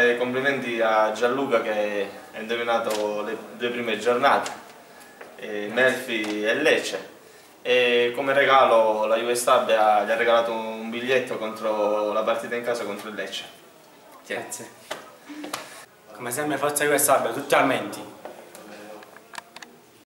fare i complimenti a Gianluca che ha indovinato le due prime giornate, Melfi e Lecce, e come regalo la Juve Stabia gli ha regalato un biglietto contro la partita in casa contro il Lecce. Grazie. Come sempre Forza Juve Stabia, tutti al menti.